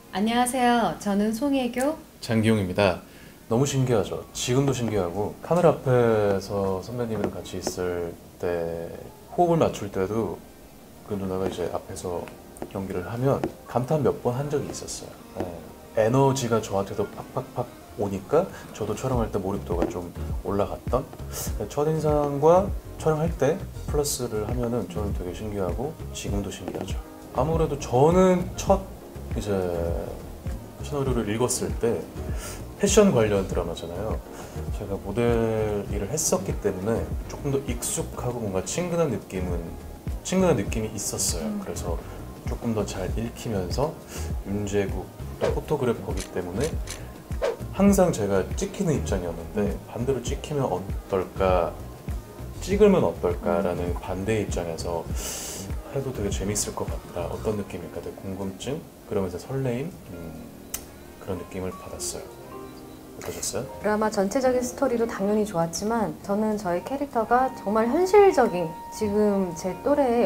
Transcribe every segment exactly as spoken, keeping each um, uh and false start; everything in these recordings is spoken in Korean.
안녕하세요. 저는 송혜교. 장기용입니다. 너무 신기하죠? 지금도 신기하고 카메라 앞에서 선배님이랑 같이 있을 때 호흡을 맞출 때도 그 누나가 이제 앞에서 연기를 하면 감탄 몇 번 한 적이 있었어요. 네. 에너지가 저한테도 팍팍팍 오니까 저도 촬영할 때 몰입도가 좀 올라갔던 첫인상과 촬영할 때 플러스를 하면은 저는 되게 신기하고 지금도 신기하죠. 아무래도 저는 첫 이제 시나리오를 읽었을 때 패션 관련 드라마잖아요. 제가 모델 일을 했었기 때문에 조금 더 익숙하고 뭔가 친근한 느낌은 친근한 느낌이 있었어요. 음. 그래서 조금 더 잘 읽히면서 윤제국 또 포토그래퍼기 때문에 항상 제가 찍히는 입장이었는데 반대로 찍히면 어떨까, 찍으면 어떨까라는 반대 입장에서 해도 되게 재밌을 것 같다. 어떤 느낌일까? 되게 궁금증, 그러면서 설레임, 음, 그런 느낌을 받았어요. 어떠셨어요? 드라마 전체적인 스토리도 당연히 좋았지만 저는 저의 캐릭터가 정말 현실적인 지금 제 또래의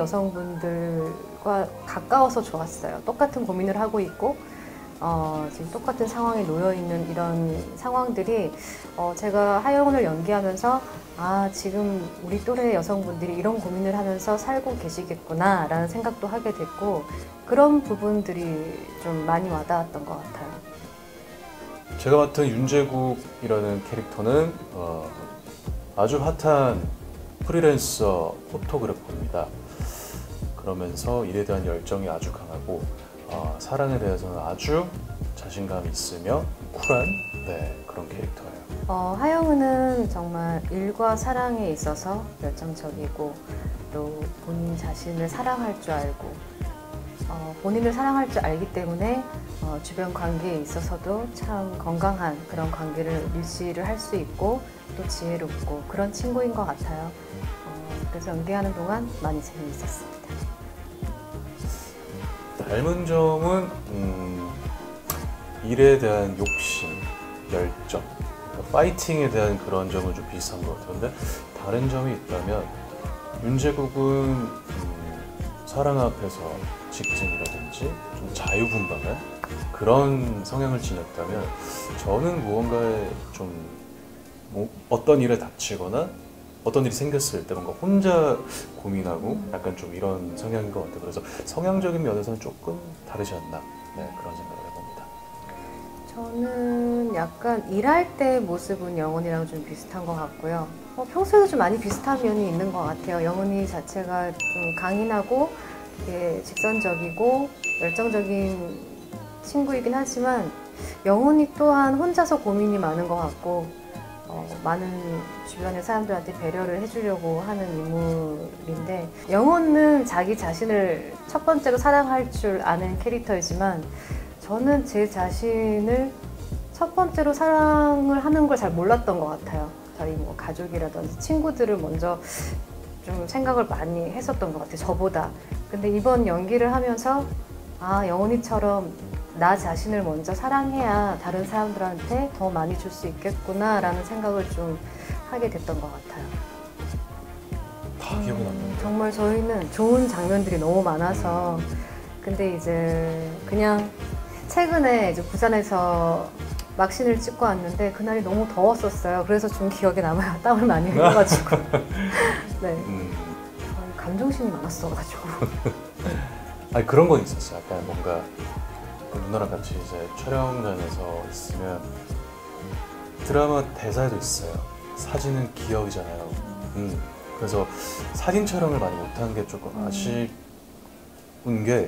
여성분들과 가까워서 좋았어요. 똑같은 고민을 하고 있고 어, 지금 똑같은 상황에 놓여 있는 이런 상황들이 어, 제가 하영운을 연기하면서 아, 지금 우리 또래 여성분들이 이런 고민을 하면서 살고 계시겠구나 라는 생각도 하게 됐고 그런 부분들이 좀 많이 와닿았던 것 같아요. 제가 맡은 윤제국이라는 캐릭터는 어, 아주 핫한 프리랜서 포토그래퍼입니다. 그러면서 일에 대한 열정이 아주 강하고 어, 사랑에 대해서는 아주 자신감이 있으며 쿨한 네, 그런 캐릭터예요. 어, 하영은은 정말 일과 사랑에 있어서 열정적이고 또 본인 자신을 사랑할 줄 알고 어, 본인을 사랑할 줄 알기 때문에 어, 주변 관계에 있어서도 참 건강한 그런 관계를 유지를 할 수 있고 또 지혜롭고 그런 친구인 것 같아요. 어, 그래서 연기하는 동안 많이 재미있었습니다. 닮은 점은 음, 일에 대한 욕심, 열정, 그러니까 파이팅에 대한 그런 점은 좀 비슷한 것 같아요. 근데 다른 점이 있다면 윤제국은 음, 사랑 앞에서 직진이라든지 좀 자유분방한 그런 성향을 지녔다면 저는 무언가에 좀 뭐 어떤 일에 닥치거나 어떤 일이 생겼을 때 뭔가 혼자 고민하고 약간 좀 이런 성향인 것 같아요. 그래서 성향적인 면에서는 조금 다르지 않나 네, 그런 생각을 해봅니다. 저는 약간 일할 때 모습은 영훈이랑 좀 비슷한 것 같고요. 어, 평소에도 좀 많이 비슷한 면이 있는 것 같아요. 영훈이 자체가 좀 강인하고 되게 직선적이고 열정적인 친구이긴 하지만 영훈이 또한 혼자서 고민이 많은 것 같고 어, 많은 주변의 사람들한테 배려를 해주려고 하는 인물인데 영훈은 자기 자신을 첫 번째로 사랑할 줄 아는 캐릭터이지만 저는 제 자신을 첫 번째로 사랑을 하는 걸 잘 몰랐던 것 같아요. 저희 뭐 가족이라든지 친구들을 먼저 좀 생각을 많이 했었던 것 같아요. 저보다. 근데 이번 연기를 하면서 아, 영훈이처럼 나 자신을 먼저 사랑해야 다른 사람들한테 더 많이 줄 수 있겠구나 라는 생각을 좀 하게 됐던 것 같아요. 다 기억이 남는데 정말 저희는 좋은 장면들이 너무 많아서 근데 이제 그냥 최근에 이제 부산에서 막신을 찍고 왔는데 그날이 너무 더웠었어요. 그래서 좀 기억에 남아요. 땀을 많이 흘려가지고 네, 음, 저희 감정신이 많았어가지고 아니 그런 건 있었어요. 약간 뭔가 그 누나랑 같이 이제 촬영장에서 있으면 드라마 대사에도 있어요. 사진은 기억이잖아요. 음, 그래서 사진 촬영을 많이 못한 게 조금 아쉬운 게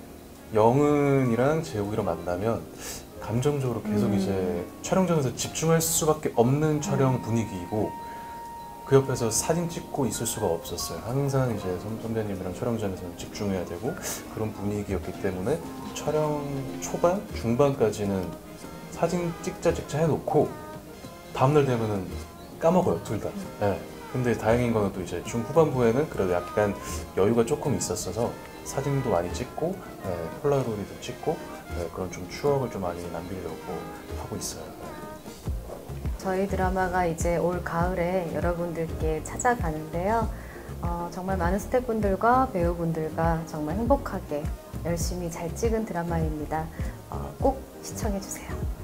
영은이랑 재욱이랑 만나면 감정적으로 계속 음. 이제 촬영장에서 집중할 수밖에 없는 촬영 분위기이고 그 옆에서 사진 찍고 있을 수가 없었어요. 항상 이제 선, 선배님이랑 촬영장에서는 집중해야 되고 그런 분위기였기 때문에 촬영 초반, 중반까지는 사진 찍자 찍자 해놓고 다음날 되면은 까먹어요, 둘 다. 네. 근데 다행인 거는 또 이제 중후반부에는 그래도 약간 여유가 조금 있었어서 사진도 많이 찍고 네, 폴라로이드도 찍고 네, 그런 좀 추억을 좀 많이 남기려고 하고 있어요. 저희 드라마가 이제 올 가을에 여러분들께 찾아가는데요. 어, 정말 많은 스태프분들과 배우분들과 정말 행복하게 열심히 잘 찍은 드라마입니다. 어, 꼭 시청해주세요.